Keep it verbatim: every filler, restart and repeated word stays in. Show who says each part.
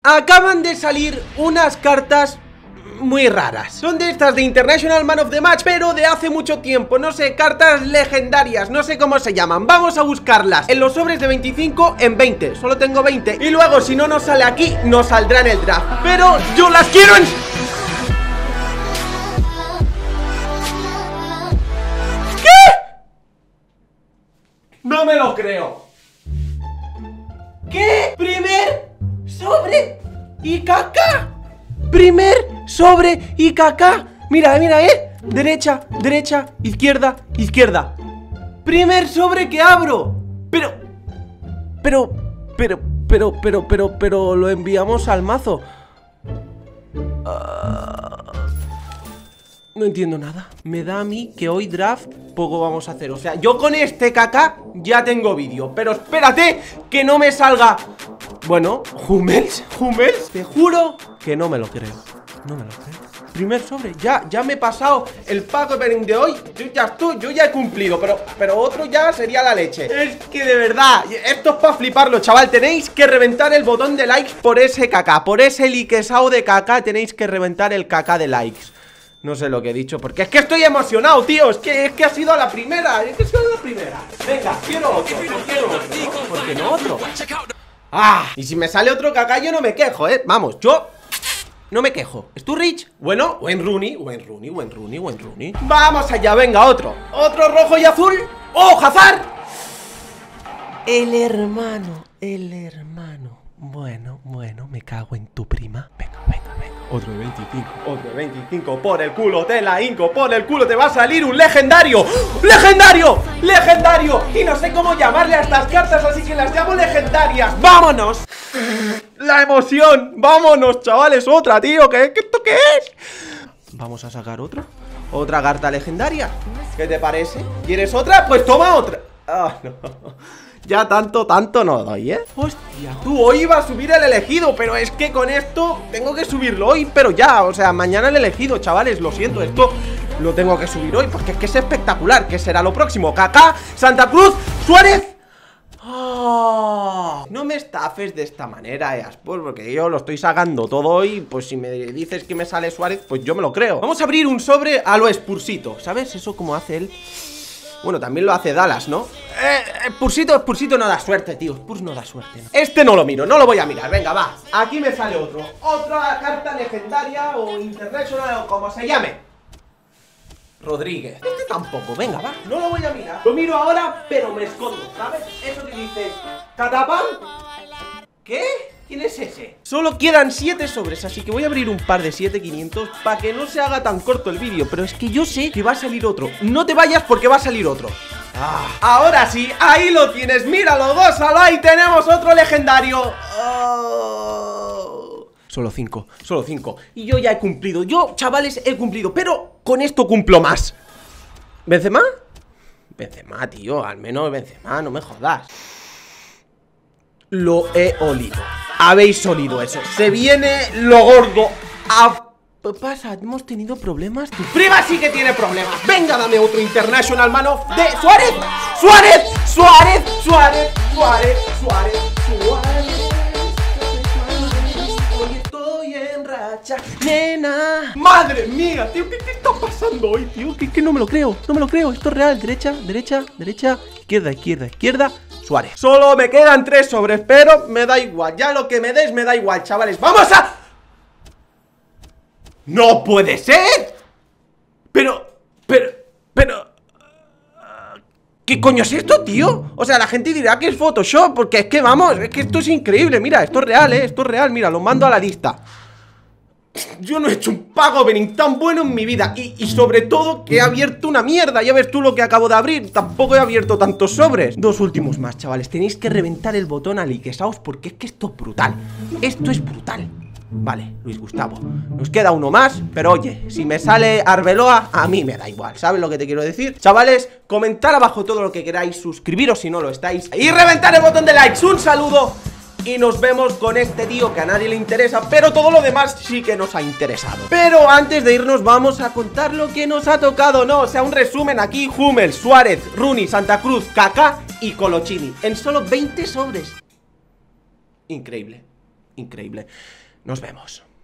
Speaker 1: Acaban de salir unas cartas muy raras. Son de estas de International Man of the Match, pero de hace mucho tiempo. No sé, cartas legendarias, no sé cómo se llaman. Vamos a buscarlas en los sobres de veinticinco en veinte. Solo tengo veinte. Y luego si no nos sale aquí, nos saldrá en el draft. Pero yo las quiero en... ¿Qué? No me lo creo. ¿Qué? Primer sobre y caca. Primer sobre y caca. Mira, mira, eh. Derecha, derecha, izquierda, izquierda. Primer sobre que abro. Pero, pero, pero, pero, pero, pero, pero lo enviamos al mazo. Uh, no entiendo nada. Me da a mí que hoy draft poco vamos a hacer. O sea, yo con este caca ya tengo vídeo. Pero espérate que no me salga. Bueno, Hummels, Hummels, te juro que no me lo creo. No me lo creo. Primer sobre, ya, ya me he pasado el pack opening de hoy. Yo ya estoy, yo ya he cumplido. Pero, pero otro ya sería la leche. Es que de verdad, esto es para fliparlo, chaval. Tenéis que reventar el botón de likes por ese caca. Por ese liquesao de caca. Tenéis que reventar el caca de likes. No sé lo que he dicho, porque es que estoy emocionado, tío. Es que, es que ha sido la primera. Es que ha sido la primera. Venga, quiero otro. ¿Por qué no otro? ¿Por qué no otro? Ah, y si me sale otro caca yo no me quejo, eh. Vamos, yo no me quejo. Sturridge, bueno, Wayne Rooney, Wayne Rooney, Wayne Rooney, Wayne Rooney. Vamos allá, venga, otro. Otro rojo y azul. ¡Oh, Hazard! El hermano, el hermano. Bueno, bueno, me cago en tu prima. Venga, venga, venga. Otro de veinticinco, otro de veinticinco. Por el culo te la hinco, por el culo te va a salir un legendario. ¡Legendario! ¡Legendario! Y no sé cómo llamarle a estas cartas, así que las llamo legendarias. ¡Vámonos! La emoción. ¡Vámonos, chavales! Otra, tío. ¿Qué, qué, esto qué es? Vamos a sacar otro. Otra carta legendaria. ¿Qué te parece? ¿Quieres otra? Pues toma otra. Ah, no. Ya tanto, tanto no doy, ¿eh? Hostia, tú, hoy iba a subir el elegido, pero es que con esto tengo que subirlo hoy, pero ya, o sea, mañana el elegido, chavales, lo siento, esto lo tengo que subir hoy, porque es que es espectacular. ¿Qué será lo próximo? Kaká, Santa Cruz, Suárez. Oh, no me estafes de esta manera, Easport, porque yo lo estoy sacando todo hoy. Pues si me dices que me sale Suárez, pues yo me lo creo. Vamos a abrir un sobre a lo Spursito, ¿sabes? Eso como hace él. Bueno, también lo hace Dallas, ¿no? Eh, Spursito, Spursito no da suerte, tío. Spurs no da suerte, ¿no? Este no lo miro, no lo voy a mirar. Venga, va. Aquí me sale otro. Otra carta legendaria o international o como se llame. Rodríguez. Este tampoco, venga, va. No lo voy a mirar. Lo miro ahora, pero me escondo, ¿sabes? Eso que dice ¿Catapán? ¿Qué? ¿Quién es ese? Solo quedan siete sobres, así que voy a abrir un par de siete quinientos para que no se haga tan corto el vídeo. Pero es que yo sé que va a salir otro. No te vayas porque va a salir otro. Ah, ahora sí, ahí lo tienes. Míralo, gózalo, ahí tenemos otro legendario. Oh. Solo cinco, solo cinco. Y yo ya he cumplido, yo, chavales, he cumplido. Pero con esto cumplo más. ¿Benzema? Benzema, tío, al menos Benzema, no me jodas. Lo he olido. Habéis olido eso. Se viene lo gordo. A... ¿Qué pasa? ¿Hemos tenido problemas? Tu prima sí que tiene problemas. Venga, dame otro International Man of de Suárez. Suárez, Suárez, Suárez, Suárez, Suárez, Suárez. Hoy estoy en racha, nena. Madre mía, tío, ¿qué, qué está pasando hoy, tío? Que, que no me lo creo, no me lo creo. Esto es real. Derecha, derecha, derecha, izquierda, izquierda, izquierda. Suárez. Solo me quedan tres sobres, pero me da igual. Ya lo que me des me da igual, chavales. ¡Vamos a...! ¡No puede ser! Pero... Pero... Pero... ¿Qué coño es esto, tío? O sea, la gente dirá que es Photoshop, porque es que, vamos, es que esto es increíble. Mira, esto es real, ¿eh? Esto es real, mira, lo mando a la lista. Yo no he hecho un pago opening tan bueno en mi vida. Y, y sobre todo que he abierto una mierda. Ya ves tú lo que acabo de abrir. Tampoco he abierto tantos sobres. Dos últimos más, chavales. Tenéis que reventar el botón a liquesaos, porque es que esto es brutal. Esto es brutal. Vale, Luis Gustavo. Nos queda uno más, pero oye, si me sale Arbeloa, a mí me da igual. ¿Sabes lo que te quiero decir? Chavales, comentar abajo todo lo que queráis. Suscribiros si no lo estáis. Y reventar el botón de likes. Un saludo. Y nos vemos con este tío que a nadie le interesa, pero todo lo demás sí que nos ha interesado. Pero antes de irnos vamos a contar lo que nos ha tocado, ¿no? O sea, un resumen aquí. Hummels, Suárez, Rooney, Santa Cruz, Kaká y Colochini en solo veinte sobres. Increíble. increíble. Nos vemos.